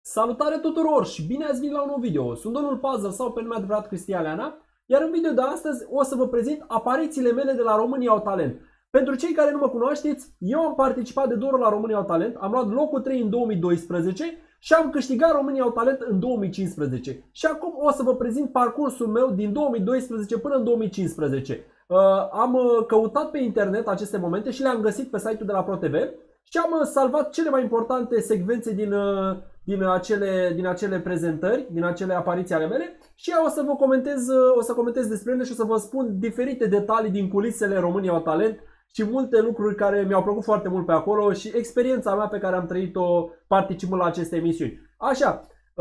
Salutare tuturor și bine ați venit la un nou video. Sunt domnul Puzzle sau pe nume adevărat Cristian Leana, iar în video de astăzi o să vă prezint aparițiile mele de la România au Talent. Pentru cei care nu mă cunoașteți, eu am participat de 2 ori la România au Talent, am luat locul 3 în 2012 și am câștigat România au Talent în 2015. Și acum o să vă prezint parcursul meu din 2012 până în 2015. Am căutat pe internet aceste momente și le-am găsit pe site-ul de la ProTV și am salvat cele mai importante secvențe din acele prezentări, din acele apariții ale mele și o să comentez despre ele și o să vă spun diferite detalii din culisele România au Talent și multe lucruri care mi-au plăcut foarte mult pe acolo și experiența mea pe care am trăit-o participând la aceste emisiuni. Așa,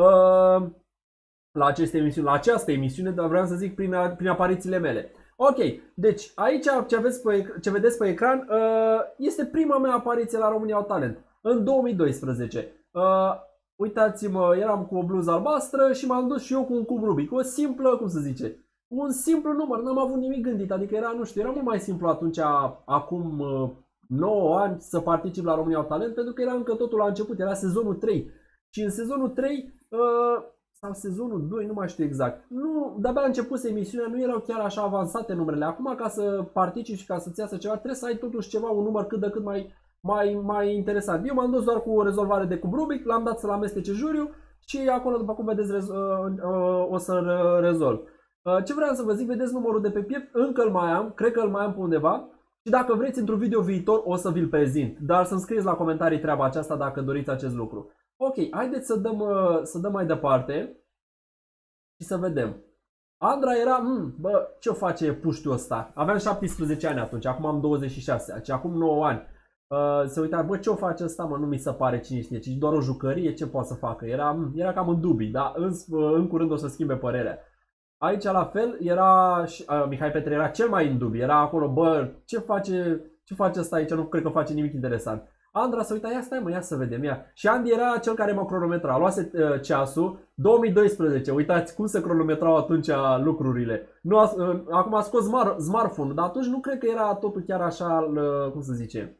la această emisiune, dar vreau să zic prin aparițiile mele. Ok, deci aici ce vedeți pe ecran este prima mea apariție la România au Talent în 2012. Uitați-mă, eram cu o bluză albastră și m-am dus și eu cu un cub Rubik. O simplă, cum să zice, un simplu număr, n-am avut nimic gândit, adică era, nu știu, era mult mai simplu atunci, acum 9 ani, să particip la România au Talent, pentru că era încă totul la început, era sezonul 3. Și în sezonul 3, sau sezonul 2, nu mai știu exact, de-abia a început emisiunea, nu erau chiar așa avansate numerele. Acum, ca să participi și ca să-ți iasă ceva, trebuie să ai totuși ceva, un număr cât de cât mai interesant. Eu m-am dus doar cu o rezolvare de cub Rubik, l-am dat să-l amestece juriu și acolo, după cum vedeți, o să rezolv. Ce vreau să vă zic, vedeți numărul de pe piept, încă îl mai am, cred că îl mai am pe undeva și dacă vreți într-un video viitor o să vi-l prezint, dar să-mi scrieți la comentarii treaba aceasta dacă doriți acest lucru. Ok, haideți să dăm mai departe și să vedem. Andra era, bă, ce-o face puștiul ăsta? Aveam 17 ani atunci, acum am 26, deci acum 9 ani. Se uita, bă, ce-o face ăsta, mă, nu mi se pare cine știe, ci doar o jucărie, ce poate să facă? Era cam în dubii, dar în curând o să schimbe părerea. Aici la fel era Mihai Petre era cel mai în dubii, era acolo, bă, ce face ăsta aici, nu cred că face nimic interesant. Andra se uita, ia stai mă, ia să vedem, ia. Și Andy era cel care mă cronometra, luase ceasul, 2012, uitați cum se cronometrau atunci lucrurile. Acum a scos smartphone, dar atunci nu cred că era totul chiar așa, cum să zice,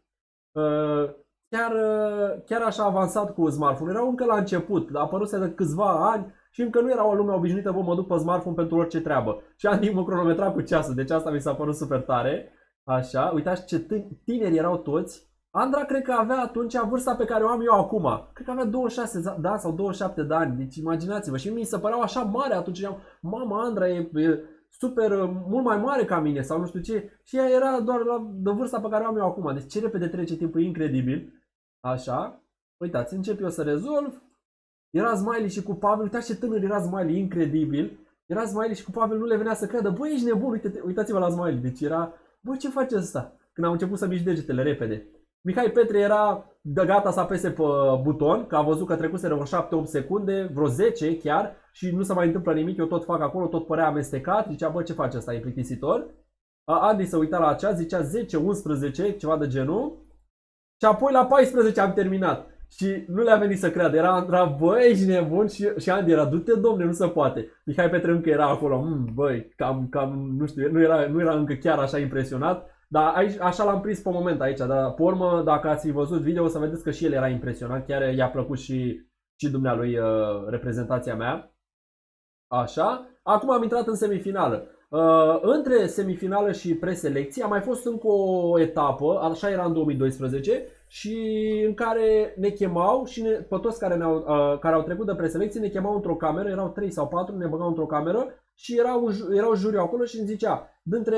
chiar așa avansat cu smartphone. Erau încă la început, a apăruse de câțiva ani și încă nu era o lume obișnuită, bă, mă duc pe smartphone pentru orice treabă. Și Andy mă cronometra cu ceasul, deci asta mi s-a părut super tare. Așa, uitați ce tineri erau toți. Andra cred că avea atunci vârsta pe care o am eu acum. Cred că avea 26 de ani sau 27 de ani. Deci imaginați-vă. Și mi se păreau așa mare atunci. Mama, Andra e super, mult mai mare ca mine sau nu știu ce. Și ea era doar de vârsta pe care o am eu acum. Deci ce repede trece timpul, e incredibil. Așa. Uitați, încep eu să rezolv. Era Smiley și cu Pavel. Uitați ce tânăr era Smiley, incredibil. Era Smiley și cu Pavel, nu le venea să creadă. Băi, ești nebun, uitați-vă la Smiley. Deci era, băi, ce face ăsta? Când am început să mișc degetele repede. Mihai Petre era de gata să apese pe buton, că a văzut că trecuse vreo 7-8 secunde, vreo 10 chiar și nu se mai întâmplă nimic, eu tot fac acolo, tot părea amestecat, zicea, bă, ce face ăsta, e plictisitor. Andy se uita la ceas, zicea 10, 11, ceva de genul și apoi la 14 am terminat și nu le-a venit să creadă, era bă, ești nebun și Andy era, du-te domne, nu se poate. Mihai Petre încă era acolo, băi, cam, nu știu, nu era încă chiar așa impresionat. Dar aici, așa l-am prins pe moment aici, dar pe urmă, dacă ați văzut video, o să vedeți că și el era impresionant, chiar i-a plăcut și dumnealui reprezentația mea. Așa, acum am intrat în semifinală. Între semifinală și preselecție a mai fost încă o etapă, așa era în 2012, și în care ne chemau și pe toți care au trecut de preselecție ne chemau într-o cameră, erau 3 sau 4, ne băgau într-o cameră și era un juriu acolo și îmi zicea,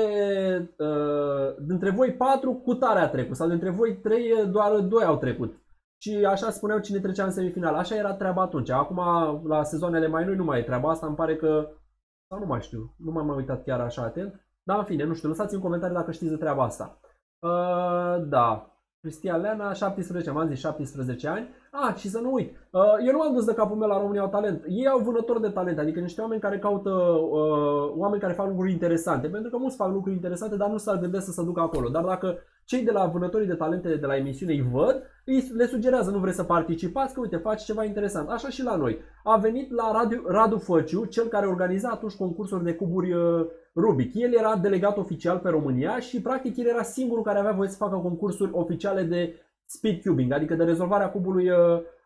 dintre voi 4 cu tare a trecut sau dintre voi 3 doar 2 au trecut. Și așa spuneau cine trecea în semifinală. Așa era treaba atunci. Acum la sezoanele mai noi nu mai e treaba asta, îmi pare că, sau nu mai știu, nu m-am uitat chiar așa atent. Dar în fine, nu știu, lăsați în comentarii dacă știți de treaba asta. Da. Cristian Leana, 17, am zis 17 ani. Și să nu uit, eu nu m-am dus de capul meu la România au Talent. Ei au vânători de talent, adică niște oameni care caută oameni care fac lucruri interesante. Pentru că mulți fac lucruri interesante, dar nu s-ar gândesc să se ducă acolo. Dar dacă cei de la vânătorii de talente de la emisiune îi văd, le sugerează, nu vreți să participați, că uite, faci ceva interesant. Așa și la noi. A venit la Radu Făciu, cel care organiza atunci concursuri de cuburi Rubik. El era delegat oficial pe România și practic el era singurul care avea voie să facă concursuri oficiale de speed cubing, adică de rezolvarea cubului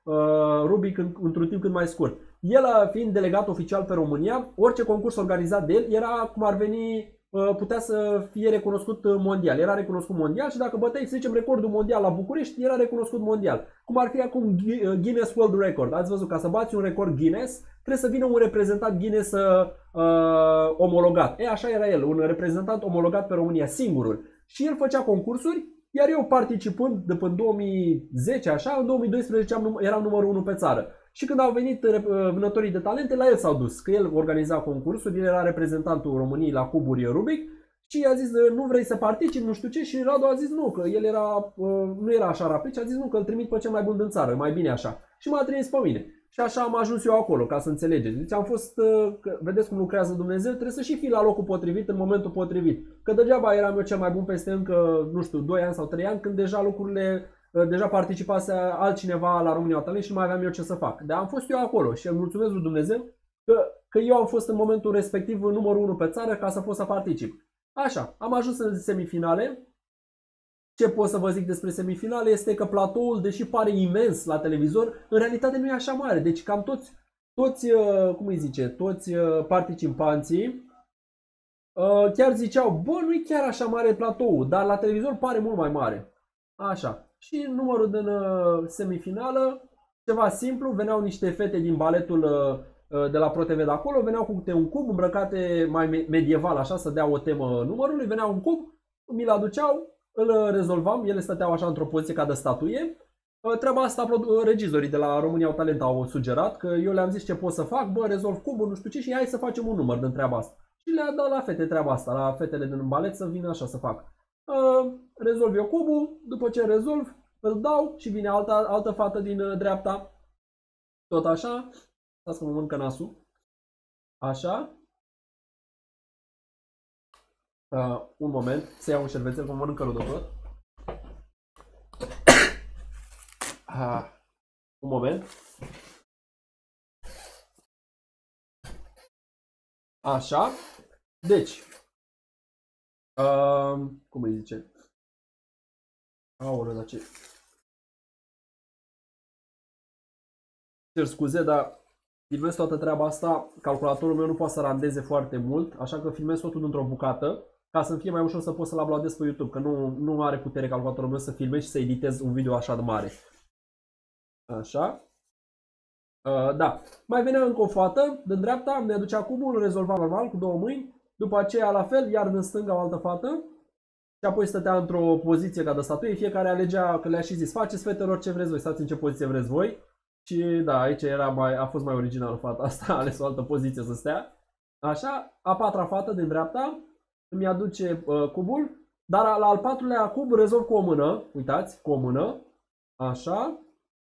Rubic într-un timp cât mai scurt. El, fiind delegat oficial pe România, orice concurs organizat de el era cum ar veni, putea să fie recunoscut mondial. Era recunoscut mondial și dacă băteai, să zicem, recordul mondial la București, era recunoscut mondial. Cum ar fi acum Guinness World Record. Ați văzut, ca să bați un record Guinness, trebuie să vină un reprezentant Guinness omologat. Așa era el, un reprezentant omologat pe România, singurul. Și el făcea concursuri, iar eu participând de până în 2010, așa, în 2012 eram numărul 1 pe țară. Și când au venit vânătorii de talente, la el s-au dus, că el organiza concursuri, el era reprezentantul României la cuburi Rubic și i-a zis, nu vrei să participi, nu știu ce, și Radu a zis nu, că el nu era așa rapid și a zis nu, că îl trimit pe cel mai bun din țară, mai bine așa. Și m-a trimis pe mine. Și așa am ajuns eu acolo, ca să înțelegeți. Deci am fost, vedeți cum lucrează Dumnezeu, trebuie să și fii la locul potrivit, în momentul potrivit. Că degeaba eram eu cel mai bun peste încă, nu știu, 2 ani sau 3 ani, când deja lucrurile, deja participase altcineva la România Talent și nu mai aveam eu ce să fac. Dar am fost eu acolo și îmi mulțumesc lui Dumnezeu că eu am fost în momentul respectiv numărul 1 pe țară ca să pot să particip. Așa, am ajuns în semifinale. Ce pot să vă zic despre semifinale este că platoul, deși pare imens la televizor, în realitate nu e așa mare. Deci cam toți participanții chiar ziceau, bă, nu e chiar așa mare platoul, dar la televizor pare mult mai mare. Așa. Și numărul din semifinală, ceva simplu, veneau niște fete din baletul de la ProTV de acolo, veneau cu câte un cub îmbrăcate mai medieval, așa, să dea o temă numărului, veneau un cub, mi-l aduceau, îl rezolvam, ele stăteau așa într-o poziție ca de statuie. Treaba asta regizorii de la România au Talent au sugerat, că eu le-am zis ce pot să fac, bă, rezolv cubul, nu știu ce, și hai să facem un număr din treaba asta. Și le-a dat la fete treaba asta, la fetele din balet să vină așa să fac. Rezolv eu cubul, după ce rezolv, îl dau și vine altă fată din dreapta. Tot așa. Stați că mă mănâncă nasul. Așa. Un moment, să iau un șervețel, că mă mănâncă rău de tot. Un moment. Așa. Deci. Cum îi zice? Aoleu, dar ce... Cer scuze, dar filmez toată treaba asta. Calculatorul meu nu poate să randeze foarte mult, așa că filmez totul într-o bucată, ca să-mi fie mai ușor să pot să-l uploadez pe YouTube, că nu are putere calculatorul meu să filmez și să editez un video așa de mare. Așa. Da. Mai venea încă o fată din dreapta, mi aducea cubul, îl rezolva normal cu 2 mâini. După aceea, la fel, iar din stânga o altă fată. Și apoi stătea într-o poziție ca de statuie. Fiecare alegea, că le-a și zis, faceți fetelor ce vreți voi, stați în ce poziție vreți voi. Și da, aici a fost mai original fata asta, a ales o altă poziție să stea. Așa, a 4-a fată din dreapta îmi aduce cubul, dar la al 4-lea cub rezolv cu o mână, uitați, cu o mână. Așa.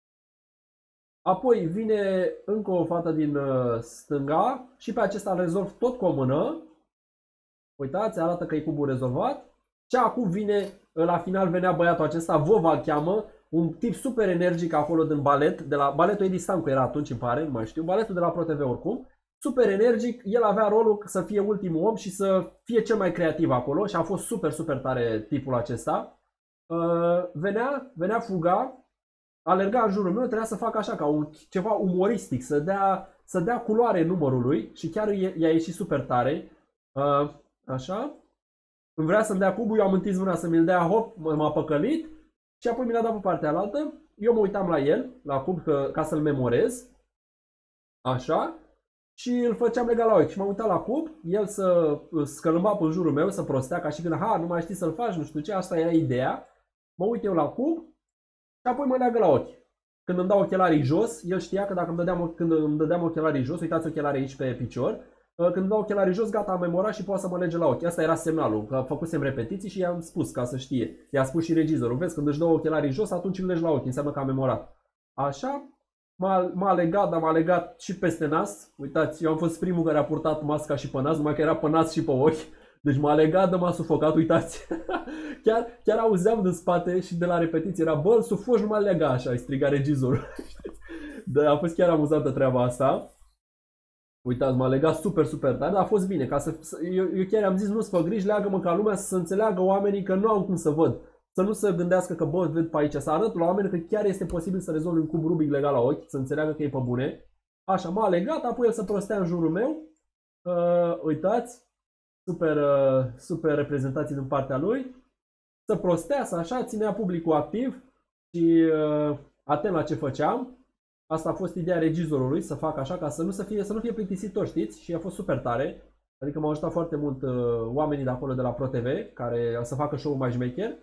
Apoi vine încă o fată din stânga și pe acesta îl rezolv tot cu o mână. Uitați, arată că e cubul rezolvat. Și acum vine, la final venea băiatul acesta, Vova îl cheamă, un tip super energic acolo din balet, de la baletul Edi Stancu era atunci, îmi pare, nu mai știu, baletul de la ProTV oricum. Super energic, el avea rolul să fie ultimul om și să fie cel mai creativ acolo și a fost super tare tipul acesta. Venea fuga, alerga în jurul meu, trebuia să fac așa, ca ceva umoristic, să dea culoare numărului și chiar i-a ieșit super tare. Așa. Îmi vrea să-mi dea cubul, eu am întins mâna să mi-l dea, hop, m-a păcălit și apoi mi l-a dat pe partea alaltă. Eu mă uitam la el, la cub, ca să-l memorez. Așa. Și îl făceam legat la ochi și m-am uitat la cub, el să scălâmba pe jurul meu, să prostea, ca și când, nu mai știi să-l faci, nu știu ce, asta era ideea. Mă uit eu la cub și apoi mă leagă la ochi. Când îmi dau ochelarii jos, el știa că dacă când îmi dădeam ochelarii jos, uitați ochelarii aici pe picior, când îmi dau ochelarii jos, gata, am memorat și poate să mă lege la ochi. Asta era semnalul, că făcusem repetiții și i-am spus ca să știe. I-a spus și regizorul, vezi, când își dă ochelarii jos, atunci îl legi la ochi, înseamnă că am memorat. Așa, m-a legat, dar m-a legat și peste nas. Uitați, eu am fost primul care a purtat masca și pe nas, numai că era pe nas și pe ochi. Deci m-a legat, dar m-a sufocat, uitați. chiar auzeam din spate și de la repetiție era, bă, îl sufoci, nu m-a legat așa, îi striga regizorul. Dar a fost chiar amuzantă treaba asta. Uitați, m-a legat super tare, dar a fost bine. Eu chiar am zis, nu-ți fă griji, leagă-mă ca lumea să înțeleagă oamenii că nu au cum să văd. să nu se gândească că, bă, ved pe aici, să arăt la oameni că chiar este posibil să rezolvi un cub Rubik legal la ochi, să înțeleagă că e pe bune. Așa, m-a legat, apoi el să prostea în jurul meu. Uitați, super reprezentații din partea lui. Să prostească așa, ținea publicul activ și atent la ce făceam. Asta a fost ideea regizorului, să facă așa ca să nu fie plictisitor, știți? Și a fost super tare. Adică m-au ajutat foarte mult oamenii de acolo de la ProTV, care să facă show-ul mai șmecher.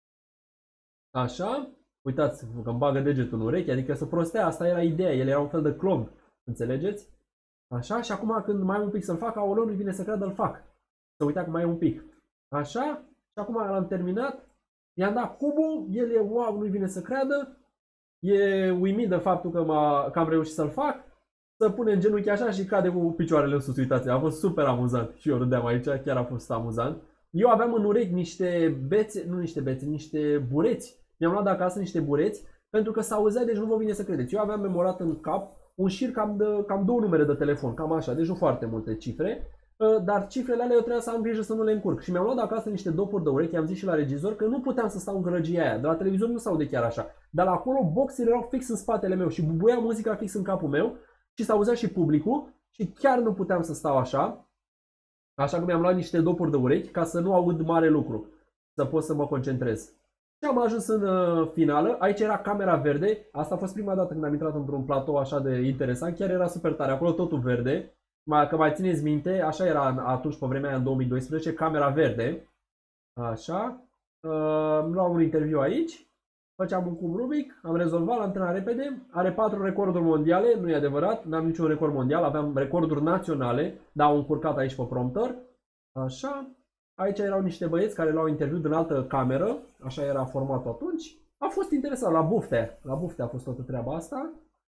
Așa, uitați că îmi bagă degetul în ureche, adică să prostea, asta era ideea, el era un fel de clon, înțelegeți? Așa, și acum când mai am un pic să-l fac, aoleu, nu-i vine să creadă, îl fac. Să uita că mai e un pic. Așa, și acum l-am terminat, i-am dat cubul, el e wow, nu-i vine să creadă, e uimit de faptul că am reușit să-l fac, să pune în genunchi așa și cade cu picioarele în sus, uitați, a fost super amuzant și eu râdeam aici, chiar a fost amuzant. Eu aveam în urechi niște niște bureți. Mi-am luat de acasă niște bureți pentru că s-auzea, deci nu vă vine să credeți. Eu aveam memorat în cap un șir cam 2 numere de telefon, cam așa, deci nu foarte multe cifre. Dar cifrele alea eu trebuia să am grijă să nu le încurc. Și mi-am luat de acasă niște dopuri de urechi, am zis și la regizor că nu puteam să stau în gălăgia aia. De la televizor nu s-aude chiar așa. Dar la acolo boxele erau fix în spatele meu și bubuia muzica fix în capul meu și s-auzea și publicul și chiar nu puteam să stau așa. Așa că mi-am luat niște dopuri de urechi ca să nu aud mare lucru, să pot să mă concentrez. Și am ajuns în finală, aici era camera verde, asta a fost prima dată când am intrat într-un platou așa de interesant, chiar era super tare, acolo totul verde. Că mai țineți minte, așa era atunci pe vremea aia în 2012, camera verde. Așa, îmi luam un interviu aici, făceam un cub Rubik, am rezolvat, l-am terminat repede, are 4 recorduri mondiale, nu e adevărat, n-am niciun record mondial, aveam recorduri naționale, dar au încurcat aici pe prompter. Așa, aici erau niște băieți care luau interviu din altă cameră, așa era formatul atunci. A fost interesant, la bufte a fost toată treaba asta.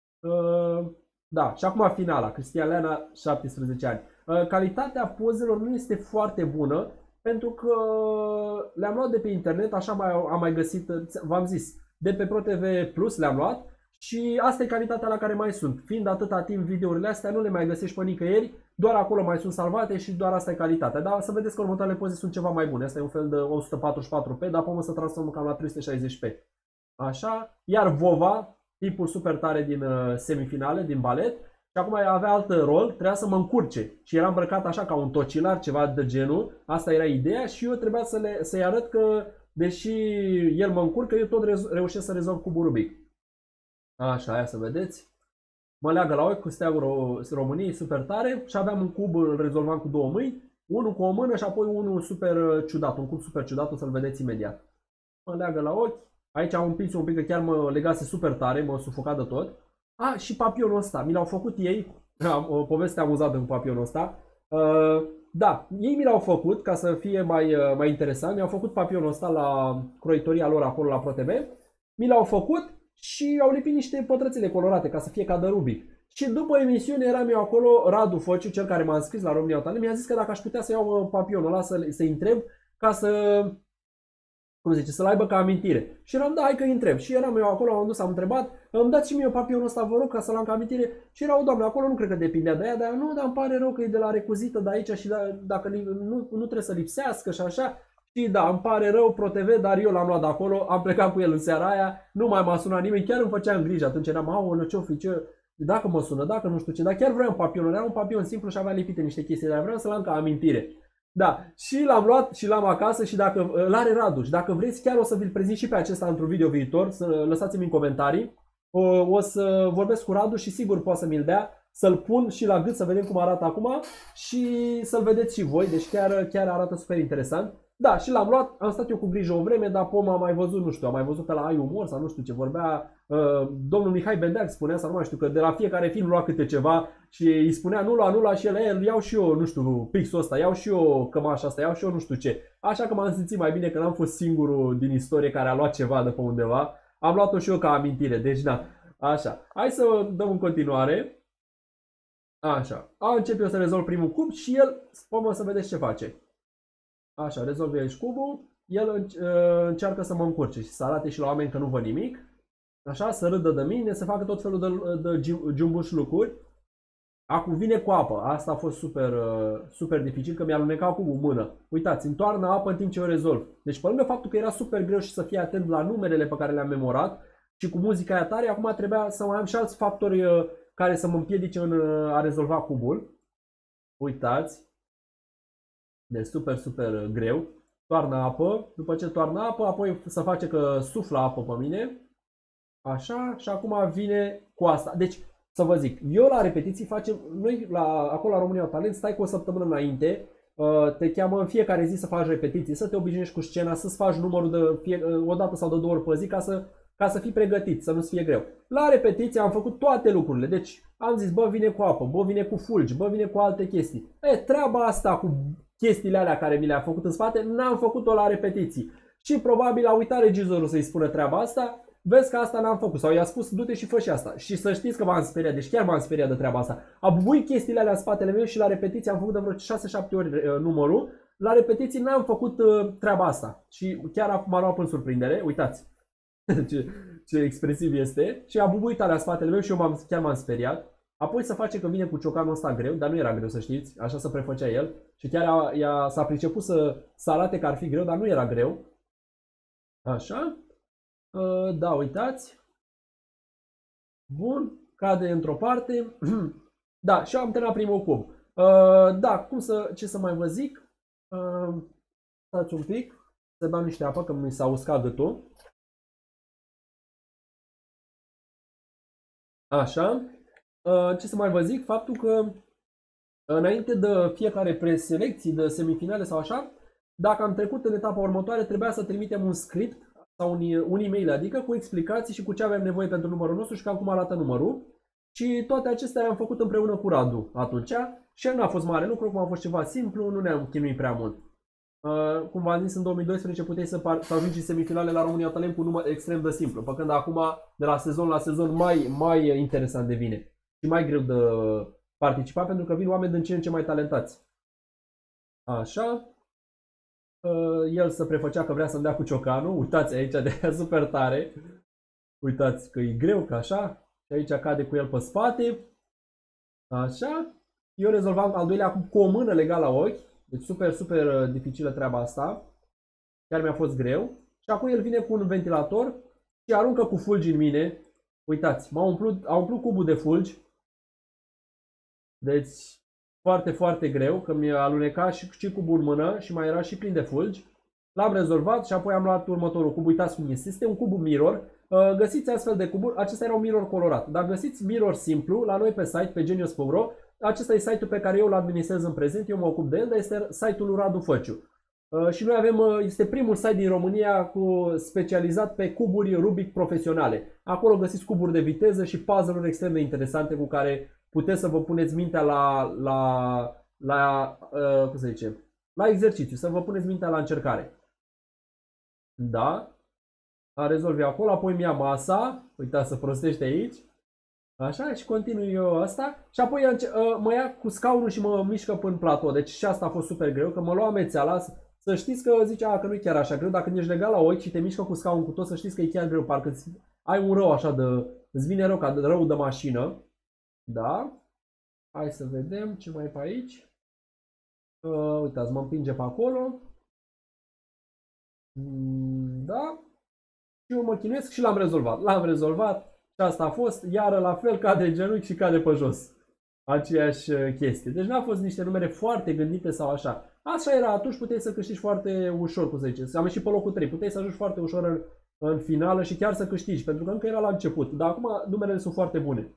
Da, și acum finala, Cristian Leana, 17 ani. Calitatea pozelor nu este foarte bună, pentru că le-am luat de pe internet, așa am mai găsit, v-am zis, de pe ProTV Plus le-am luat și asta e calitatea la care mai sunt. Fiind atâta timp videourile astea, nu le mai găsești pe nicăieri, doar acolo mai sunt salvate și doar asta e calitatea. Dar să vedeți că următoarele poze sunt ceva mai bune. Asta e un fel de 144p, dar pomă să transformă cam la 360p. Așa, iar Vova, tipul super tare din semifinale, din balet, și acum avea alt rol, trebuia să mă încurce și era îmbrăcat așa ca un tocilar, ceva de genul, asta era ideea și eu trebuia să-i arăt că, deși el mă încurcă, eu tot reușesc să rezolv cubul Rubik. Așa, aia să vedeți. Mă leagă la ochi cu steagul României, super tare, și aveam un cub, îl rezolvam cu 2 mâini, unul cu o mână și apoi unul super ciudat, un cub super ciudat, o să-l vedeți imediat. Mă leagă la ochi. Aici am împins un pic că chiar mă legase super tare, mă sufoca de tot. Și papionul ăsta, mi l-au făcut ei, o poveste amuzată cu papionul ăsta. Da, ei mi l-au făcut ca să fie mai interesant, mi-au făcut papionul ăsta la croitoria lor acolo la ProTV. Mi l-au făcut și au lipit niște pătrățele colorate ca să fie ca de Rubik. Și după emisiune eram eu acolo, Radu Fociu, cel care m-a înscris la România Talent, mi-a zis că dacă aș putea să iau papionul ăla să-i întreb ca să... Cum zice, să-l aibă ca amintire. Și eram, da, hai că îi întreb. Și eram eu acolo, am dus, am întrebat, îmi dați și mie papionul ăsta, vă rog, ca să-l am ca amintire. Și era o doamnă acolo, nu cred că depindea de ea, dar nu, dar îmi pare rău că e de la recuzită de aici și dacă nu trebuie să lipsească și așa. Și da, îmi pare rău, ProTV, dar eu l-am luat de acolo, am plecat cu el în seara aia, nu mai m-a sunat nimeni, chiar îmi făceam griji. Atunci eram, aoleu, ce-o fi, ce... Dacă mă sună, dacă nu știu ce, dar chiar vreau papionul, era un papion simplu și avea lipite niște chestii, dar vreau să-l am ca amintire. Da, și l-am luat și l-am acasă și dacă l-are Radu și dacă vreți chiar o să vi-l prezint și pe acesta într-un video viitor, să lăsați-mi în comentarii. O să vorbesc cu Radu și sigur poate să mi-l dea, să-l pun și la gât să vedem cum arată acum și să-l vedeți și voi, deci chiar arată super interesant. Da, și l-am luat, am stat eu cu grijă o vreme, dar Poma a mai văzut, nu știu, a mai văzut pe la Ai Umor sau nu știu ce vorbea, domnul Mihai Bendeac spunea sau nu mai știu, că de la fiecare film lua câte ceva și îi spunea nu lua și el iau și eu, nu știu, pixul ăsta, iau și eu cămașa asta, iau și eu nu știu ce. Așa că m-am simțit mai bine că n-am fost singurul din istorie care a luat ceva de pe undeva, am luat-o și eu ca amintire, deci da, așa. Hai să dăm în continuare. Așa, încep eu să rezolv primul cub și el, Poma, să vedeți ce face. Așa, rezolv aici cubul, el încearcă să mă încurce și să arate și la oameni că nu văd nimic. Așa, să râdă de mine, să facă tot felul de jumbuș lucruri. Acum vine cu apă. Asta a fost super, super dificil, că mi-a alunecat cubul în mână. Uitați, întoarnă apă în timp ce o rezolv. Deci pe lângă faptul că era super greu și să fie atent la numerele pe care le-am memorat și cu muzica aia tare, acum trebuia să mai am și alți factori care să mă împiedice în a rezolva cubul. Uitați. Deci super, super greu. Toarnă apă. După ce toarnă apă, apoi să face că suflă apă pe mine. Așa, și acum vine cu asta. Deci, să vă zic, eu la repetiții facem, noi acolo la România Talent stai cu o săptămână înainte, te cheamă în fiecare zi să faci repetiții, să te obișnuiești cu scena, să-ți faci numărul o dată sau de 2 ori pe zi ca să fii pregătit, să nu-ți fie greu. La repetiții am făcut toate lucrurile, deci am zis, bă, vine cu apă, bă, vine cu fulgi, bă, vine cu alte chestii. Treaba asta cu chestiile alea care mi le-a făcut în spate, n-am făcut-o la repetiții. Și probabil a uitat regizorul să-i spună treaba asta. Vezi că asta n-am făcut. Sau i-a spus, du-te și fă și asta. Și să știți că m-am speriat. Deci chiar m-am speriat de treaba asta. Am bubuit chestiile alea în spatele meu și la repetiții am făcut de vreo 6-7 ori numărul. La repetiții n-am făcut treaba asta. Și chiar m-a luat în surprindere. Uitați ce expresiv este. Și am bubuit alea în spatele meu și eu chiar m-am speriat. Apoi să face că vine cu ciocanul ăsta greu, dar nu era greu, să știți. Așa se prefăcea el. Și chiar s-a priceput să arate că ar fi greu, dar nu era greu. Așa. Da, uitați. Bun, cade într-o parte. Da, și am terminat primul cub. Da, ce să mai vă zic? Stați un pic. Să beau niște apă, că mi s-a uscat gâtul. Așa. Ce să mai vă zic? Faptul că înainte de fiecare preselecții, de semifinale sau așa, dacă am trecut în etapa următoare, trebuia să trimitem un script sau un e-mail, adică cu explicații și cu ce avem nevoie pentru numărul nostru și cam cum arată numărul. Și toate acestea le-am făcut împreună cu Radu atunci și nu a fost mare lucru, cum a fost ceva simplu, nu ne-am chinuit prea mult. Cum v-am zis, în 2012 puteai să ajungi în semifinale la România Talent cu un număr extrem de simplu, pe când acum, de la sezon la sezon, mai interesant devine și mai greu de participa, pentru că vin oameni din ce în ce mai talentați. Așa. El se prefăcea că vrea să-mi dea cu ciocanul. Uitați aici de super tare. Uitați că e greu, că așa. Și aici cade cu el pe spate. Așa. Eu rezolvam al doilea cu o mână legat la ochi. Deci super, super dificilă treaba asta. Chiar mi-a fost greu. Și acum el vine cu un ventilator și aruncă cu fulgi în mine. Uitați, a umplut cubul de fulgi. Deci foarte, foarte greu, că mi-a alunecat și cubul în mână și mai era și plin de fulgi. L-am rezolvat și apoi am luat următorul cub. Uitați cum este. Este un cub mirror. Găsiți astfel de cuburi. Acesta era un mirror colorat. Dar găsiți mirror simplu la noi pe site, pe genius.ro. Acesta e site-ul pe care eu îl administrez în prezent. Eu mă ocup de el, dar este site-ul lui Radu Făciu. Și noi este primul site din România specializat pe cuburi Rubik profesionale. Acolo găsiți cuburi de viteză și puzzle-uri extrem de interesante cu care puteți să vă puneți mintea cum se zice, la exercițiu, să vă puneți mintea la încercare. Da. A rezolvi acolo, apoi mi-a masa. Uitați, să prostește aici. Așa, și continui eu asta. Și apoi mă ia cu scaunul și mă mișcă până în platou. Deci și asta a fost super greu, că mă lua amețeala. Să știți că zice că nu e chiar așa greu. Dacă ești legat la ochi și te mișcă cu scaunul cu tot, să știți că e chiar greu. Parcă ai un rău așa îți vine rău, ca de rău de mașină. Da. Hai să vedem ce mai e pe aici. Uitați, mă împinge pe acolo. Da. Și eu mă chinuiesc și l-am rezolvat. L-am rezolvat și asta a fost. Iară la fel, cade genunchi și cade pe jos. Aceeași chestie. Deci n-a fost niște numere foarte gândite sau așa. Așa era atunci, puteai să câștigi foarte ușor, cum să zice. Am ieșit pe locul 3. Puteai să ajungi foarte ușor în finală și chiar să câștigi, pentru că încă era la început. Dar acum numerele sunt foarte bune.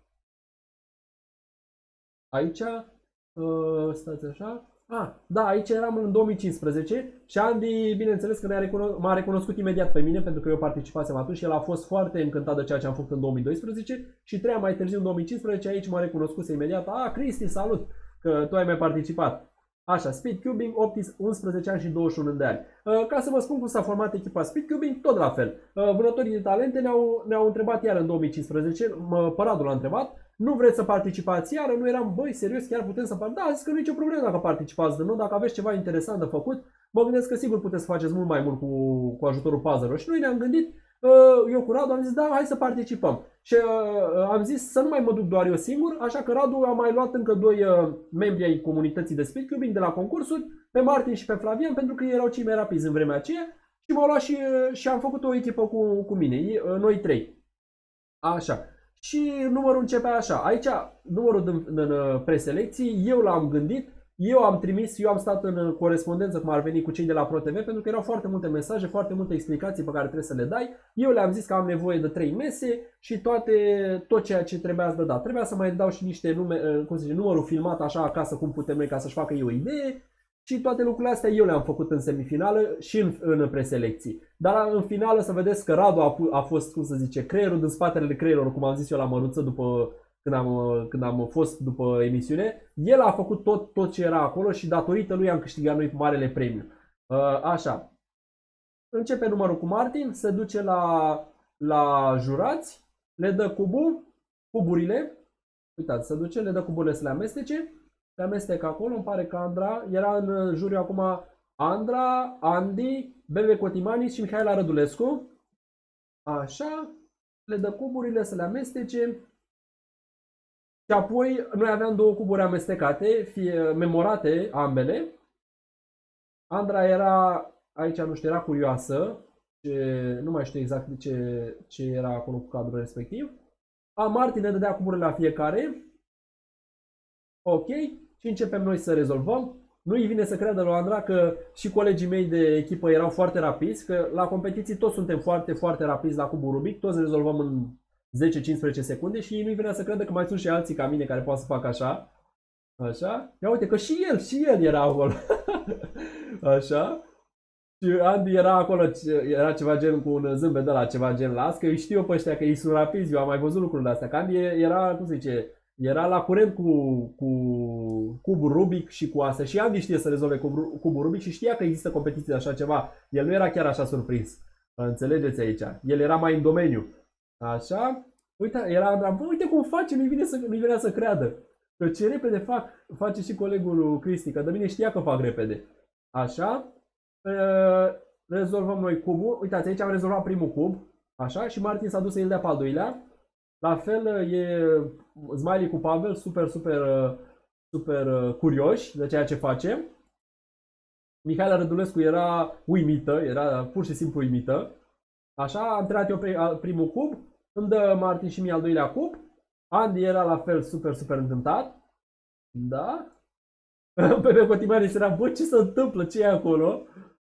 Aici, stați așa. Da, aici eram în 2015 și Andy, bineînțeles că m-a recunoscut imediat pe mine, pentru că eu participasem atunci și el a fost foarte încântat de ceea ce am făcut în 2012 și 3 ani mai târziu, în 2015, aici m-a recunoscut imediat. Cristi, salut, că tu ai mai participat. Așa, Speed Cubing, 11 ani și 21 de ani. Ca să vă spun cum s-a format echipa Speed Cubing, tot la fel. Vânătorii de talente ne-au întrebat iar în 2015, Păradul l-a întrebat, nu vreți să participați iar? Nu eram, băi, serios, chiar putem să participați? Da, zic că nu e nicio problemă dacă participați de nou, dacă aveți ceva interesant de făcut, mă gândesc că sigur puteți să faceți mult mai mult cu ajutorul puzzle-ului. Și noi ne-am gândit, eu cu Radu am zis, da, hai să participăm. și am zis să nu mai mă duc doar eu singur, așa că Radu a mai luat încă doi membri ai comunității de speedcubing de la concursuri, pe Martin și pe Flavian, pentru că ei erau cei mai rapizi în vremea aceea și m-au luat și am făcut o echipă cu mine, noi trei. Așa. Și numărul începe așa. Aici, numărul în preselecții, eu l-am gândit, eu am trimis, eu am stat în corespondență cum ar veni cu cei de la ProTV, pentru că erau foarte multe mesaje, foarte multe explicații pe care trebuie să le dai. Eu le-am zis că am nevoie de 3 mese și tot ceea ce trebuia să dat. Trebuia să mai dau și niște numărul filmat așa acasă cum putem noi ca să-și facă eu o idee. Și toate lucrurile astea eu le-am făcut în semifinală și în preselecții. Dar în finală să vedeți că Radu a fost, cum să zice, creierul din spatele creierului, cum am zis eu la Mănuță după când am fost după emisiune. El a făcut tot ce era acolo și datorită lui am câștigat noi marele premiu. Așa. Începe numărul cu Martin, se duce la jurați, le dă cuburile. Uitați, se duce, le dă cuburile să le amestece. Le amestec acolo, îmi pare că Andra, era în juriu acum Andra, Andy, Bebe Cotimanis și Mihaela Rădulescu. Așa, le dă cuburile să le amestece. Și apoi noi aveam două cuburi amestecate, memorate ambele. Andra era, aici nu știu, era curioasă, nu mai știu exact ce era acolo cu cadrul respectiv. Martin ne dădea cuburile la fiecare. Ok, și începem noi să rezolvăm. Nu-i vine să creadă lui Andra că și colegii mei de echipă erau foarte rapizi, că la competiții toți suntem foarte, foarte rapizi la cubul Rubik, toți rezolvăm în 10-15 secunde și ei nu-i vine să creadă că mai sunt și alții ca mine care poate să facă așa. Așa. Ia uite că și el era acolo. Așa. Și Andy era acolo, era ceva gen cu un zâmbet de la ceva gen las, că îi știu eu pe ăștia că ei sunt rapizi, eu am mai văzut lucrurile astea. Că Andy era, cum se zice, era la curent cu cubul Rubik și cu astea. Și Andy știe să rezolve cubul Rubik și știa că există competiții de așa ceva. El nu era chiar așa surprins. Înțelegeți aici. El era mai în domeniu. Așa. Uite, uite cum face, nu-i venea să creadă. Că ce repede face și colegul Cristi, că de mine știa că fac repede. Așa. Rezolvăm noi cubul. Uitați, aici am rezolvat primul cub. Așa. Și Martin s-a dus să îl dea pe al doilea. La fel e Smiley cu Pavel super curioși de ceea ce face. Mihaela Rădulescu era uimită, era pur și simplu uimită. Așa, am terminat eu primul cub, îmi dă Martin și mie al doilea cub. Andy era la fel super încântat. Da? Pe Cotimaris era, bă, ce se întâmplă, ce e acolo?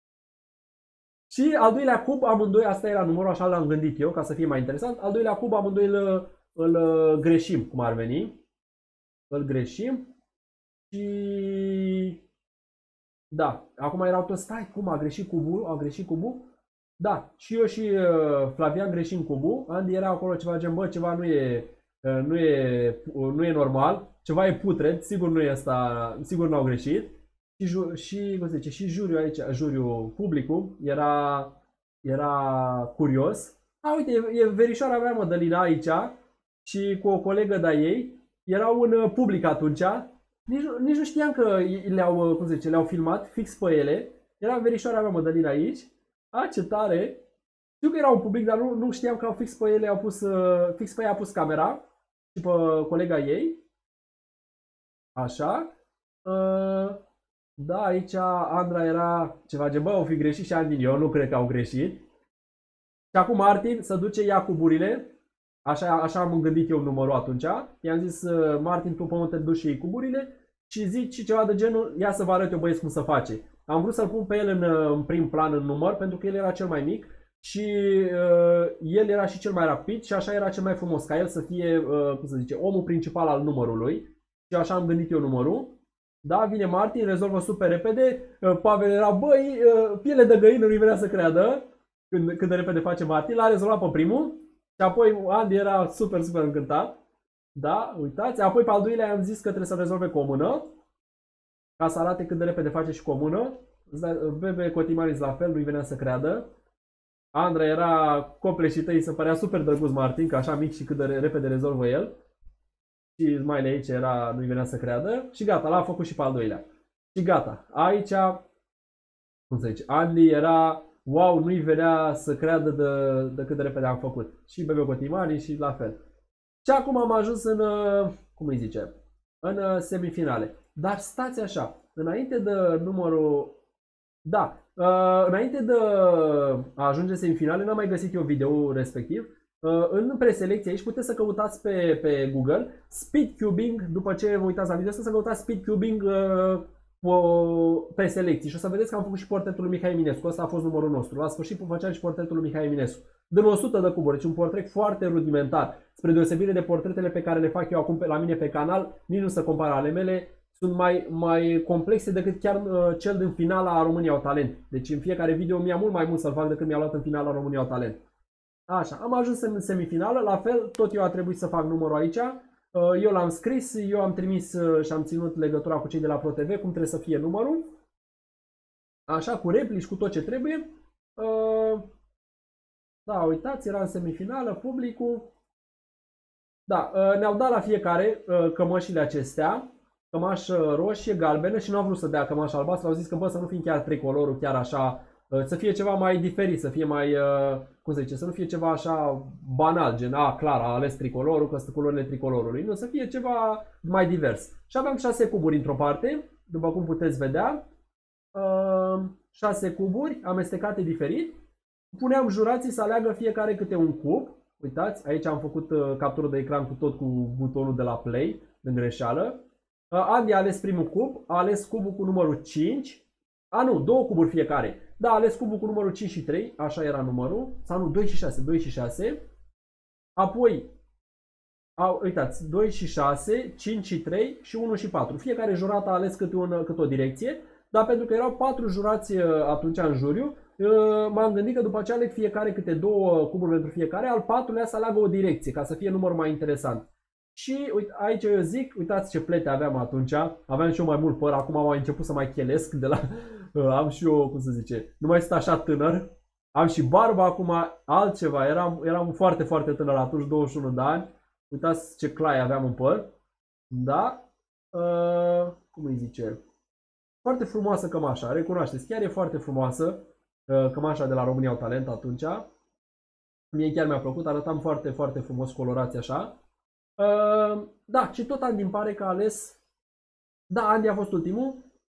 Și al doilea cub, amândoi, asta era numărul, așa l-am gândit eu, ca să fie mai interesant. Al doilea cub, amândoi îl greșim, cum ar veni. Îl greșim. Și... Da, acum erau toți, stai, cum a greșit cubul? Da, și eu și Flavian greșim cubul. Andy era acolo ceva gen, bă, ceva nu e normal. Ceva e putred, sigur nu e asta, sigur n-au greșit. Și juriul aici, publicul, era curios. Uite, e verișoara mea Mădălina aici și cu o colegă de-a ei. Erau în public atunci. Nici nu știam că le-au filmat fix pe ele. Era verișoara mea Mădălina aici. Ce tare! Știu că era un public, dar nu știam că fix pe ele fix pe ea a pus camera și pe colega ei. Așa. Da, aici Andra era ceva gen, bă, au fi greșit și Andy, eu nu cred că au greșit. Și acum Martin se duce, ia cuburile. Așa am gândit eu numărul atunci. I-am zis, Martin, tu pe te duci și iei cuburile și zici ceva de genul, ia să vă arăt eu, băieți, cum să face. Am vrut să-l pun pe el în prim plan în număr, pentru că el era cel mai mic și el era și cel mai rapid și așa era cel mai frumos, ca el să fie, cum să zice, omul principal al numărului. Și așa am gândit eu numărul. Da, vine Martin, rezolvă super repede. Pavel era, băi, piele de găină, nu-i venea să creadă cât de repede face Martin. L-a rezolvat pe primul și apoi Andy era super încântat. Da, uitați. Apoi pe al doilea i-am zis că trebuie să rezolve cu o mână, ca să arate cât de repede face și cu o mână. Bebe Cotimaris la fel, nu-i venea să creadă. Andra era copleșită, îi se părea super drăguț Martin, că așa mic și cât de repede rezolvă el. Și Smiley aici era, nu-i venea să creadă. Și gata, l-a făcut și pe al doilea. Și gata. Aici, cum să zice, Andy era, wow, nu-i venea să creadă de cât de repede am făcut. Și Bebe Cotimani și la fel. Și acum am ajuns în, cum îi zice, în semifinale. Dar stați așa, înainte de numărul... Da, înainte de a ajunge în semifinale, n-am mai găsit eu video respectiv. În preselecție aici puteți să căutați pe Google speedcubing, după ce vă uitați la video să căutați speedcubing preselecții și o să vedeți că am făcut și portretul lui Mihai Eminescu. Ăsta a fost numărul nostru. La sfârșit făceam și portretul lui Mihai Eminescu. Din 100 de cuburi, deci un portret foarte rudimentar. Spre deosebire de portretele pe care le fac eu acum la mine pe canal, nici nu se compară ale mele, sunt mai complexe decât chiar cel din finala a România au talent. Deci în fiecare video mi-a mult mai mult să-l fac decât mi-a luat în finala România au talent. Așa, am ajuns în semifinală, la fel, tot eu a trebuit să fac numărul aici. Eu l-am scris, eu am trimis și am ținut legătura cu cei de la ProTV, cum trebuie să fie numărul. Așa, cu replici, cu tot ce trebuie. Da, uitați, era în semifinală, publicul. Da, ne-au dat la fiecare cămășile acestea, cămașă roșie, galbenă și nu au vrut să dea cămașă albastră, au zis că bă, să nu fie chiar tricolorul, chiar așa, să fie ceva mai diferit, să fie mai, cum se zice, să nu fie ceva așa banal, gen, clar, a ales tricolorul, că sunt culorile tricolorului, nu, să fie ceva mai divers. Și aveam 6 cuburi într-o parte, după cum puteți vedea, 6 cuburi amestecate diferit, puneam jurații să aleagă fiecare câte un cub. Uitați, aici am făcut captură de ecran cu tot cu butonul de la play, în greșeală. Andy a ales primul cub, a ales cubul cu numărul 5. Nu, 2 cuburi fiecare. Da, a ales cubul cu numărul 5 și 3, așa era numărul. Sau nu, 2 și 6, 2 și 6. Apoi, uitați, 2 și 6, 5 și 3 și 1 și 4. Fiecare jurat a ales câte o direcție, dar pentru că erau 4 jurați atunci în juriu, m-am gândit că după aceea aleg fiecare câte 2 cuburi pentru fiecare, al 4-lea să aleagă o direcție, ca să fie număr mai interesant. Și uite, aici eu zic, uitați ce plete aveam atunci, aveam și eu mai mult păr, acum am început să mai chelesc, am și eu, cum să zice, nu mai sunt așa tânăr, am și barbă acum, altceva, eram foarte, foarte tânăr atunci, 21 de ani, uitați ce clai aveam în păr, da, cum îi zice, foarte frumoasă cămașa, recunoașteți, chiar e foarte frumoasă cămașa de la România au talent atunci, mie chiar mi-a plăcut, arătam foarte, foarte frumos colorați așa. Da, și tot Andy îmi pare că a ales, da, Andy a fost ultimul,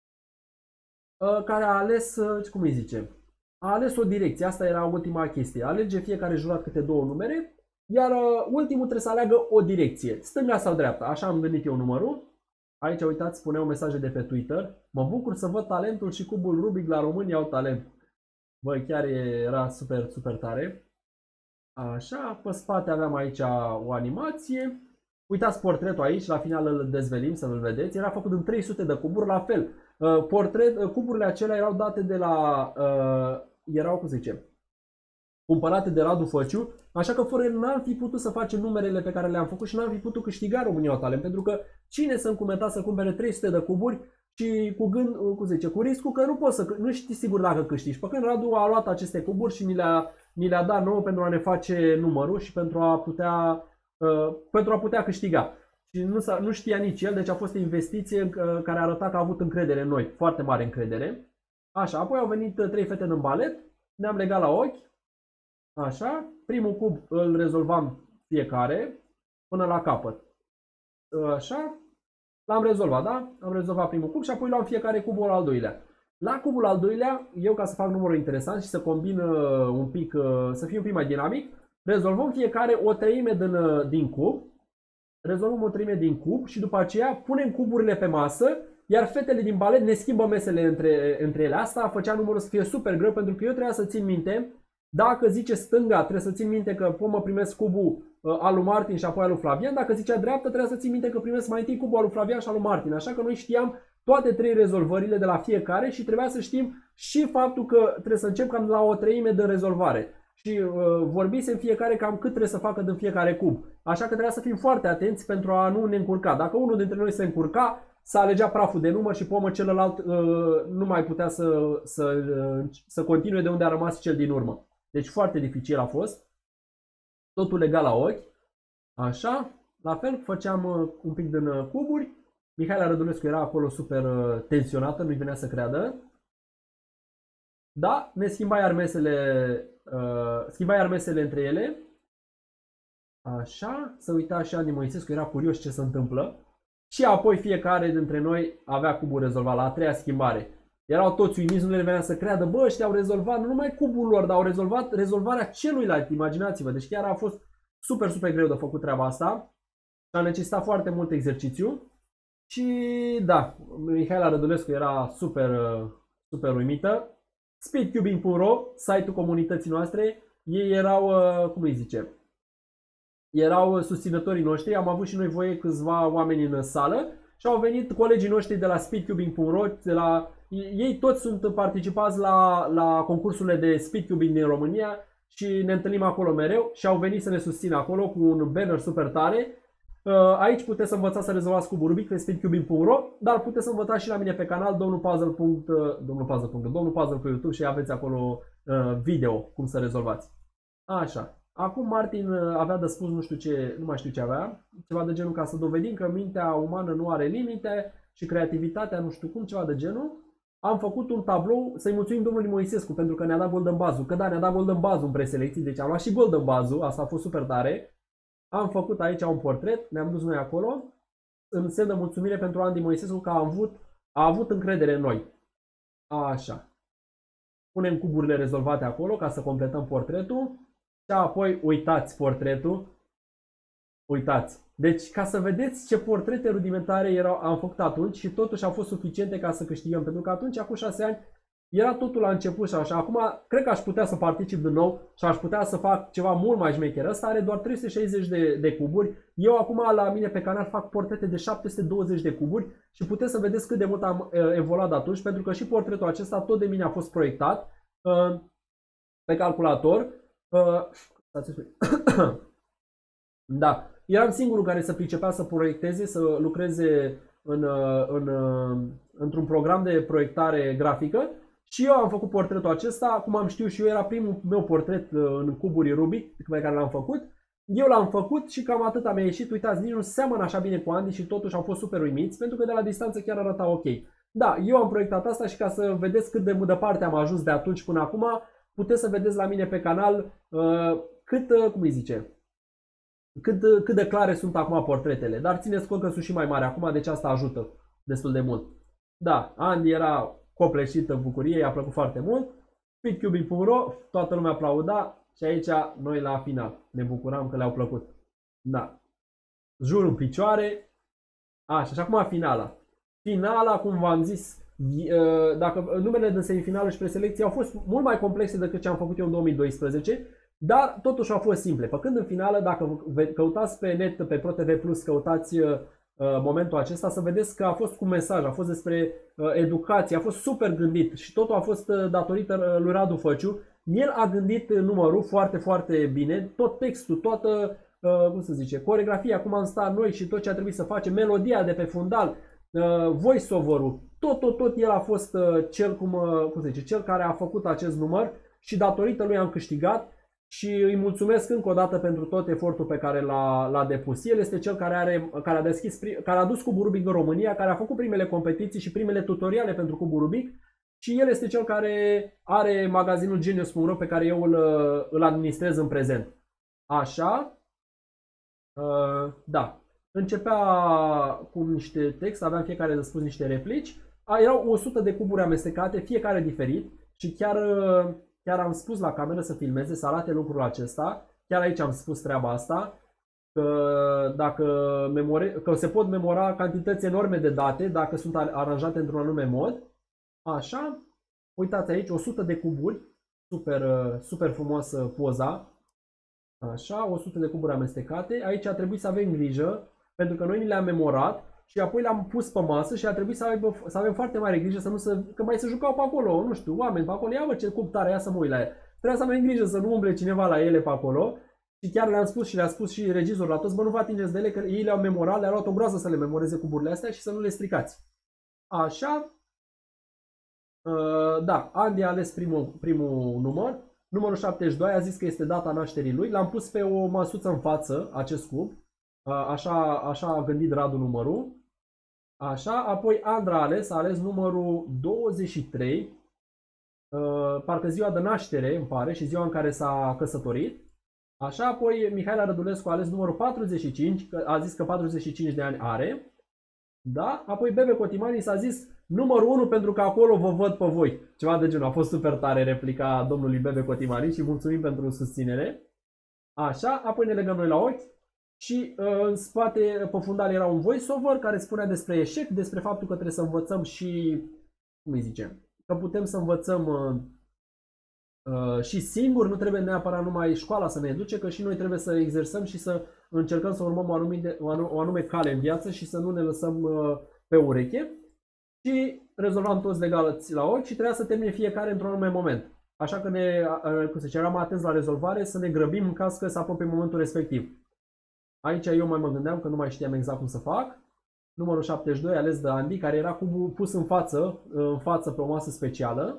care a ales, cum îi zice, a ales o direcție, asta era ultima chestie, alege fiecare jurat câte 2 numere, iar ultimul trebuie să aleagă o direcție, stânga sau dreapta, așa am gândit eu numărul. Aici, uitați, spuneau mesaje de pe Twitter, mă bucur să văd talentul și cubul Rubik la România au talent. Băi, chiar era super, super tare. Așa, pe spate aveam aici o animație. Uitați portretul aici, la final îl dezvelim să-l vedeți. Era făcut în 300 de cuburi, la fel. Cuburile acelea erau date de la... erau, cum se zice, cumpărate de Radu Făciu, așa că fără n-am fi putut să facem numerele pe care le-am făcut și n-am fi putut câștiga România au talent, pentru că cine să încumeta să cumpere 300 de cuburi și cu gând, cum se zice, cu riscul că nu poți să, nu știi sigur dacă câștigi. Pe când Radu a luat aceste cuburi și ni le-a dat nouă pentru a ne face numărul și pentru a putea câștiga. Și nu știa nici el, deci a fost o investiție care arăta că a avut încredere în noi, foarte mare încredere. Așa, apoi au venit 3 fete în balet, ne-am legat la ochi. Așa, primul cub îl rezolvam fiecare până la capăt. Așa, l-am rezolvat, da? Am rezolvat primul cub și apoi luam fiecare cubul al doilea. La cubul al doilea, eu ca să fac numărul interesant și să combin un pic, să fie un pic mai dinamic, rezolvăm fiecare o treime din cub. Rezolvăm o treime din cub și după aceea punem cuburile pe masă, iar fetele din balet ne schimbă mesele între ele. Asta făcea numărul să fie super greu pentru că eu trebuia să țin minte. Dacă zice stânga, trebuie să țin minte că pot mă primesc cubul al lui Martin și apoi al lui Flavian. Dacă zicea dreapta, trebuie să țin minte că primesc mai întâi cubul al lui Flavian și al lui Martin. Așa că noi știam toate 3 rezolvările de la fiecare și trebuia să știm și faptul că trebuie să încep cam la o treime de rezolvare. Și vorbisem fiecare cam cât trebuie să facă din fiecare cub. Așa că trebuia să fim foarte atenți pentru a nu ne încurca. Dacă unul dintre noi se încurca, să alegea praful de număr și pomă celălalt nu mai putea să continue de unde a rămas cel din urmă. Deci foarte dificil a fost. Totul legat la ochi. Așa. La fel făceam un pic din cuburi. Mihaela Rădulescu era acolo super tensionată, nu-i venea să creadă. Da, ne schimba iar mesele între ele. Așa, să uita și Andy Moisescu, era curios ce se întâmplă. Și apoi fiecare dintre noi avea cubul rezolvat la a treia schimbare. Erau toți uimiți, nu le venea să creadă, bă, ăștia au rezolvat nu numai cubul lor, dar au rezolvat rezolvarea celuilalt, imaginați-vă. Deci chiar a fost super, super greu de făcut treaba asta. A necesitat foarte mult exercițiu. Și da, Mihaela Rădulescu era super, super uimită. Speedcubing.ro, site-ul comunității noastre, ei erau, cum îi zice, erau susținătorii noștri, am avut și noi voie câțiva oameni în sală și au venit colegii noștri de la speedcubing.ro, ei toți sunt participați la concursurile de speedcubing din România și ne întâlnim acolo mereu și au venit să ne susțină acolo cu un banner super tare. Aici puteți să învățați să rezolvați cubul Rubik pe speedcubing.ro, dar puteți să învățați și la mine pe canal domnul Puzzle pe YouTube și aveți acolo video cum să rezolvați. Așa. Acum Martin avea de spus nu știu ce, nu mai știu ce avea, ceva de genul ca să dovedim că mintea umană nu are limite și creativitatea nu știu cum, ceva de genul. Am făcut un tablou, să-i mulțumim domnului Moisescu pentru că ne-a dat Golden Bazul, că da, ne-a dat Golden Bazul în preselecții, deci am luat și Golden Bazul, asta a fost super tare. Am făcut aici un portret, ne-am dus noi acolo, în semn de mulțumire pentru Andy Moisescu că a avut încredere în noi. Așa. Punem cuburile rezolvate acolo ca să completăm portretul. Și apoi uitați portretul. Uitați. Deci ca să vedeți ce portrete rudimentare am făcut atunci și totuși au fost suficiente ca să câștigăm. Pentru că atunci, acum 6 ani, era totul la început și așa. Acum cred că aș putea să particip din nou și aș putea să fac ceva mult mai șmecher. Ăsta are doar 360 de cuburi. Eu acum la mine pe canal fac portrete de 720 de cuburi și puteți să vedeți cât de mult am evoluat de atunci. Pentru că și portretul acesta tot de mine a fost proiectat pe calculator. Da, eram singurul care să pricepea să proiecteze, să lucreze într-un program de proiectare grafică și eu am făcut portretul acesta, cum am știut și eu, era primul meu portret în cuburi Rubik pe care l-am făcut. Eu l-am făcut și cam atât mi-a ieșit, uitați, nici nu seamănă așa bine cu Andy și totuși au fost super uimiți pentru că de la distanță chiar arăta ok. Da, eu am proiectat asta și ca să vedeți cât de departe am ajuns de atunci până acum, puteți să vedeți la mine pe canal cum îi zice, cât de clare sunt acum portretele. Dar țineți cont că sunt și mai mari acum, deci asta ajută destul de mult. Da, Andy era copleșit în bucurie, i-a plăcut foarte mult. Speedcubing.ro, toată lumea aplauda și aici noi la final ne bucuram că le-au plăcut. Da. Jur în picioare. Așa, și acum finala. Finala, cum v-am zis, dacă numele de semifinală și preselecție au fost mult mai complexe decât ce am făcut eu în 2012, dar totuși au fost simple. Păcând în finală, dacă căutați pe net, pe ProTV Plus, căutați momentul acesta, să vedeți că a fost cu mesaj, a fost despre educație, a fost super gândit și totul a fost datorită lui Radu Făciu. El a gândit numărul foarte, foarte bine, tot textul, toată, cum să zice, coreografia, cum am stat noi și tot ce a trebuit să facem, melodia de pe fundal, voice-over-ul, tot el a fost cel care a făcut acest număr și datorită lui am câștigat și îi mulțumesc încă o dată pentru tot efortul pe care l-a depus. El este cel care care a dus cubul Rubik în România, care a făcut primele competiții și primele tutoriale pentru cubul Rubik și el este cel care are magazinul Genius.ro pe care eu îl administrez în prezent. Așa, da. Începea cu niște text, aveam fiecare de spus niște replici. Erau 100 de cuburi amestecate, fiecare diferit și chiar am spus la cameră să filmeze, să arate lucrul acesta. Chiar aici am spus treaba asta, că se pot memora cantități enorme de date dacă sunt aranjate într-un anume mod. Așa, uitați aici, 100 de cuburi, super frumoasă poza. Așa, 100 de cuburi amestecate. Aici a trebuit să avem grijă, pentru că noi ni le-am memorat și apoi le-am pus pe masă și a trebuit să avem foarte mare grijă că mai se jucau pe acolo, nu știu, oameni pe acolo, ia bă ce cub tare, ia să mă uit la el. Trebuia să avem grijă să nu umble cineva la ele pe acolo și chiar le-am spus și le-a spus și regizorul la toți, bă nu vă atingeți de ele că ei le-au memorat, le-a luat o groază să le memoreze cuburile astea și să nu le stricați. Așa, da, Andy a ales primul număr. Numărul 72 a zis că este data nașterii lui. L-am pus pe o măsuță în față, acest cub. Așa a gândit Radu numărul. Așa, apoi Andra a ales numărul 23. Parcă ziua de naștere, îmi pare, și ziua în care s-a căsătorit. Așa, apoi Mihaela Rădulescu a ales numărul 45, că a zis că 45 de ani are. Da? Apoi Bebe Cotimani s-a zis numărul 1 pentru că acolo vă văd pe voi. Ceva de genul. A fost super tare replica domnului Bebe Cotimani și mulțumim pentru susținere. Așa, apoi ne legăm noi la ochi și în spate, pe fundal, era un voiceover care spunea despre eșec, despre faptul că trebuie să învățăm și, cum îi zicem, că putem să învățăm și singur, nu trebuie neapărat numai școala să ne educe, că și noi trebuie să exersăm și să încercăm să urmăm o anume cale în viață și să nu ne lăsăm pe ureche. Și rezolvam toți legalați la ochi și trebuia să termine fiecare într-un anume moment. Așa că eram atenți la rezolvare, să ne grăbim în caz că se apropie momentul respectiv. Aici eu mai mă gândeam că nu mai știam exact cum să fac. Numărul 72 ales de Andy, care era pus în față pe o masă specială.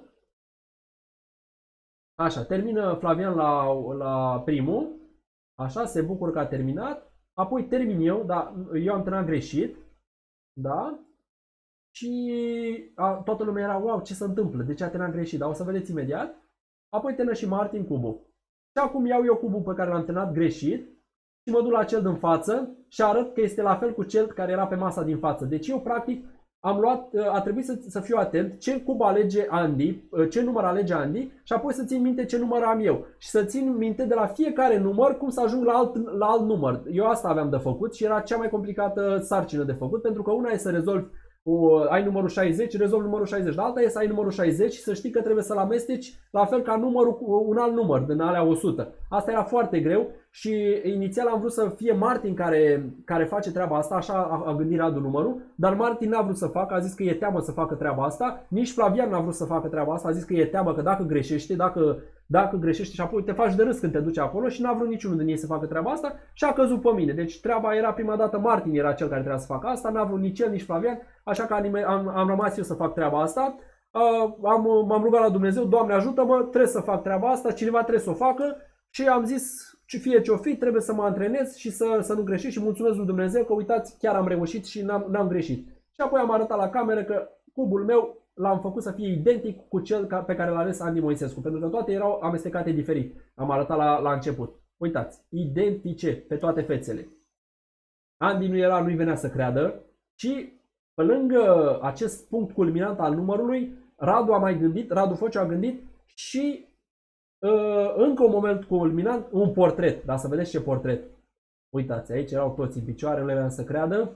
Așa, termină Flavian la primul. Așa, se bucură că a terminat. Apoi termin eu, dar eu am terminat greșit. Da? Și toată lumea era, wow, ce se întâmplă? De ce a terminat greșit? Dar o să vedeți imediat. Apoi termină și Martin cubul. Și acum iau eu cubul pe care l-am terminat greșit și mă duc la cel din față și arăt că este la fel cu cel care era pe masa din față. Deci eu, practic, a trebuit să fiu atent ce cub alege Andy, ce număr alege Andy și apoi să țin minte ce număr am eu. Și să țin minte de la fiecare număr cum să ajung la alt număr. Eu asta aveam de făcut și era cea mai complicată sarcină de făcut, pentru că una e să rezolvi ai numărul 60, rezolvi numărul 60, dar alta e să ai numărul 60 și să știi că trebuie să-l amesteci la fel ca un alt număr din alea 100. Asta era foarte greu și inițial am vrut să fie Martin care face treaba asta, așa a gândit Radu numărul, dar Martin n-a vrut să facă, a zis că e teamă să facă treaba asta, nici Flavian n-a vrut să facă treaba asta, a zis că e teamă că dacă greșește, dacă greșești și apoi te faci de râs când te duci acolo și n-a vrut niciunul din ei să facă treaba asta și a căzut pe mine. Deci treaba era prima dată Martin era cel care trebuia să facă asta, n-a vrut nici el, nici Flavian, așa că am rămas eu să fac treaba asta. M-am rugat la Dumnezeu, Doamne ajută-mă, trebuie să fac treaba asta, cineva trebuie să o facă și am zis fie ce-o fi, trebuie să mă antrenez și să nu greșesc și mulțumesc lui Dumnezeu că uitați, chiar am reușit și n-am greșit. Și apoi am arătat la cameră că cubul meu l-am făcut să fie identic cu cel pe care l-a ales Andy Moisescu, pentru că toate erau amestecate diferit. Am arătat la început. Uitați, identice pe toate fețele. Andy nu-i venea să creadă și pe lângă acest punct culminant al numărului, Radu Fociu a gândit și încă un moment culminant, un portret. Dar să vedeți ce portret. Uitați, aici erau toți în picioare, nu le venea să creadă.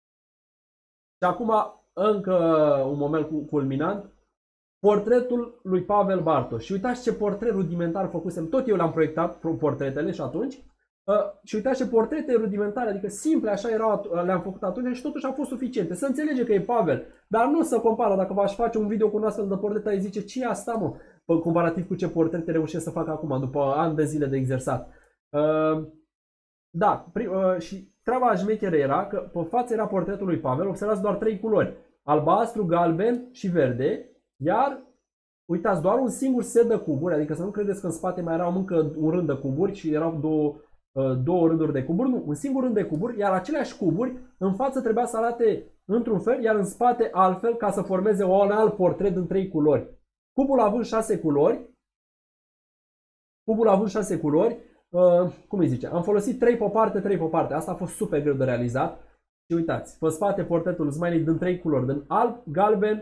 Și acum încă un moment culminant, portretul lui Pavel Bartos. Și uitați ce portret rudimentar făcusem. Tot eu le-am proiectat portretele și atunci. Și uitați ce portrete rudimentare, adică simple, așa le-am făcut atunci și totuși au fost suficiente. Să înțelege că e Pavel, dar nu să compară. Dacă v-aș face un video cu un astfel de portret, ai zice, ce e asta, mă? Comparativ cu ce portrete reușesc să fac acum, după ani de zile de exersat. Da, și treaba șmecheră era că pe față era portretul lui Pavel, observați doar 3 culori, albastru, galben și verde, iar uitați, doar un singur set de cuburi, adică să nu credeți că în spate mai erau încă un rând de cuburi și erau două rânduri de cuburi, nu, un singur rând de cuburi, iar aceleași cuburi în față trebuia să arate într-un fel, iar în spate altfel, ca să formeze un alt portret în 3 culori. Cubul având 6 culori, cum îi zice, am folosit 3 pe parte, 3 pe parte. Asta a fost super greu de realizat. Și uitați, pe spate portretul Smiley din 3 culori, din alb, galben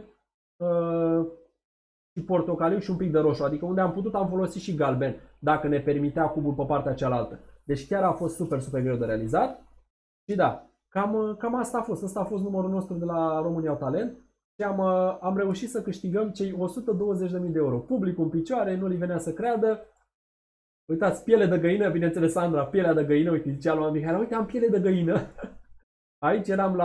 și portocaliu și un pic de roșu. Adică unde am putut am folosit și galben, dacă ne permitea cubul pe partea cealaltă. Deci chiar a fost super, super greu de realizat. Și da, cam asta a fost. Asta a fost numărul nostru de la România au Talent. Și am reușit să câștigăm cei 120.000 de euro. Publicul în picioare, nu li venea să creadă. Uitați, piele de găină, bineînțeles Sandra, pielea de găină, uite, zicea lui Mihaela, uite, am piele de găină. Aici eram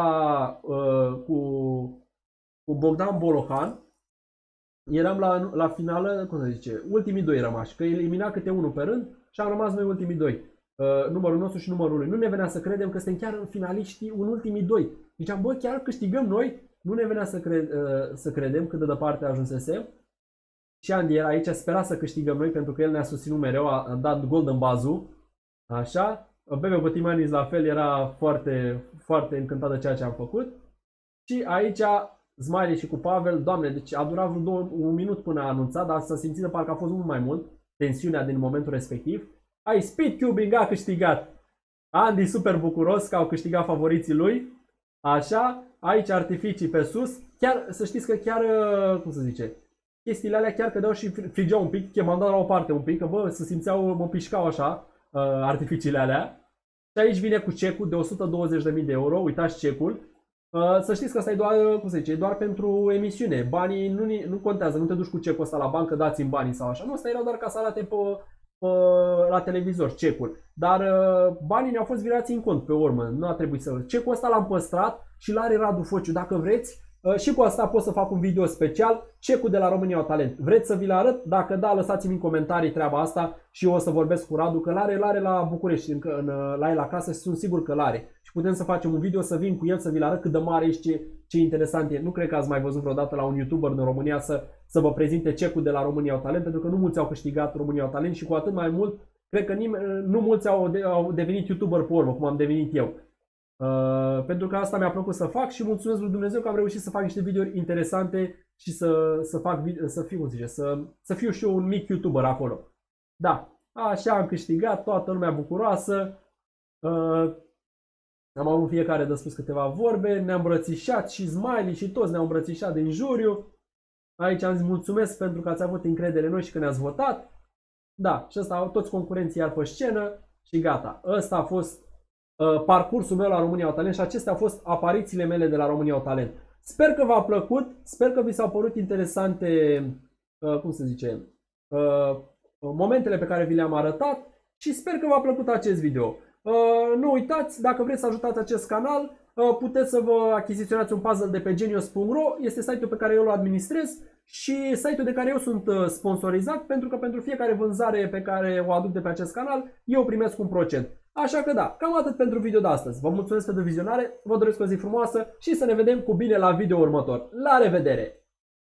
cu Bogdan Bolohan. Eram la finală, cum se zice, ultimii 2 rămași, că elimina câte unul pe rând și am rămas noi ultimii 2. Numărul nostru și numărul lui. Nu ne venea să credem că suntem chiar în finaliștii în ultimii 2. Ziceam, bă, chiar câștigăm noi? Nu ne venea să credem cât de departe ajunsesem. Și Andy era aici, spera să câștigăm noi pentru că el ne-a susținut mereu, a dat golden bazul. Așa. Bebe Cotimanis la fel era foarte, foarte încântat de ceea ce am făcut. Și aici Smiley și cu Pavel, Doamne, deci a durat vreo un minut până a anunțat, dar s-a simțit de parcă a fost mult mai mult tensiunea din momentul respectiv. Speed Cubing a câștigat. Andy super bucuros că au câștigat favoriții lui. Așa, aici artificii pe sus. Chiar, să știți că chiar, cum să zice, chestiile alea chiar cădeau și frigeau un pic, că m-am dat la o parte un pic, că bă, se simțeau, mă pișcau așa, artificiile alea. Și aici vine cu cecul de 120.000 de euro, uitați cecul. Să știți că asta e doar, cum se zice, e doar pentru emisiune. Banii nu contează, nu te duci cu cecul ăsta la bancă, dați-mi banii sau așa. Nu, asta era doar ca să arate la televizor, cecul. Dar banii ne-au fost virați în cont pe urmă, nu a trebuit să... Cecul ăsta l-am păstrat și l-are Radu Fociu, dacă vreți. Și cu asta pot să fac un video special, cecul de la România au Talent. Vreți să vi-l arăt? Dacă da, lăsați-mi în comentarii treaba asta și eu o să vorbesc cu Radu, că l-are la București, la el acasă și sunt sigur că l-are. Și putem să facem un video, să vin cu el, să vi-l arăt cât de mare e și ce interesant e. Nu cred că ați mai văzut vreodată la un YouTuber în România să vă prezinte cecul de la România au Talent, pentru că nu mulți au câștigat România au Talent și cu atât mai mult, cred că nu mulți au devenit YouTuber pe urmă, cum am devenit eu. Pentru că asta mi-a plăcut să fac și mulțumesc lui Dumnezeu că am reușit să fac niște videouri interesante și să fiu și eu un mic YouTuber acolo. Da, așa am câștigat, toată lumea bucuroasă. Am avut fiecare de spus câteva vorbe, ne-am îmbrățișat și Smiley și toți ne-au îmbrățișat din juriu. Aici am zis mulțumesc pentru că ați avut încredere în noi și că ne-ați votat. Da, și ăsta, toți concurenții iar pe scenă și gata. Ăsta a fost parcursul meu la România au Talent și acestea au fost aparițiile mele de la România au Talent. Sper că v-a plăcut, sper că vi s-au părut interesante, cum se zice, momentele pe care vi le-am arătat și sper că v-a plăcut acest video. Nu uitați, dacă vreți să ajutați acest canal, puteți să vă achiziționați un puzzle de pe Genius.ro, este site-ul pe care eu îl administrez și site-ul de care eu sunt sponsorizat, pentru că pentru fiecare vânzare pe care o aduc de pe acest canal, eu primesc un procent. Așa că da, cam atât pentru video de astăzi. Vă mulțumesc pentru vizionare, vă doresc o zi frumoasă și să ne vedem cu bine la video următor. La revedere!